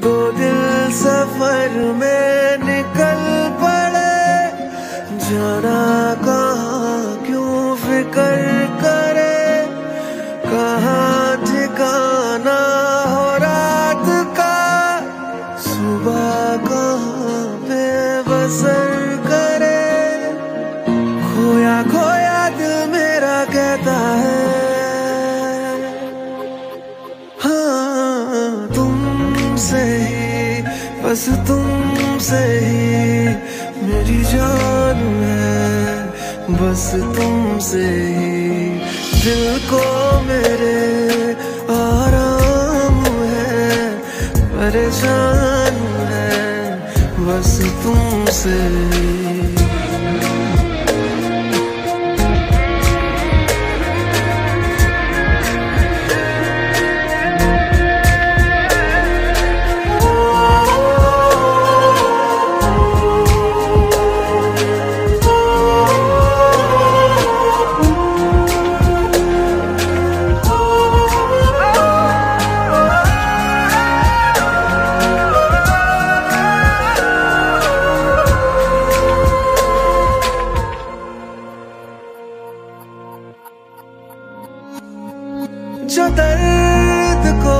दो दिल सफर में निकल पड़े, जाना कहाँ क्यों फिकर करे, कहाँ ठिकाना हो रात का, सुबह कहाँ पे बसर करे। खोया खोया दिल मेरा कहता है, हाँ तुमसे ही, बस तुमसे ही मेरी जान है, बस तुमसे ही दिल को मेरे आराम है, परेशान है बस तुमसे ही। जो दर्द को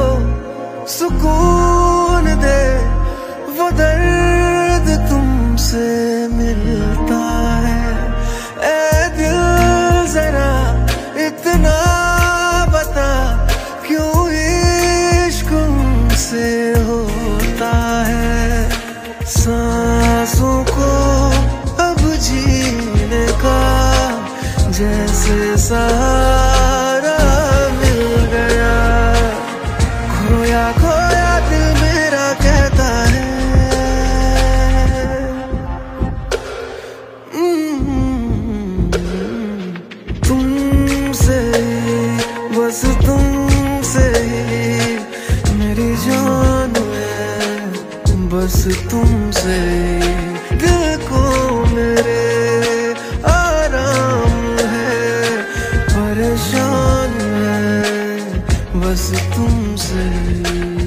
सुकून दे, वो दर्द तुमसे मिलता है। ऐ दिल जरा इतना बता, क्यों इश्क उनसे होता है। सांसों को अब जीने का जैसे सहारा मिल गया, खोया खोया दिल मेरा कहता है, तुमसे ही, बस तुमसे ही मेरी जान है, बस तुमसे ही दिल को मेरे आराम है, परेशान है बस तुमसे ही।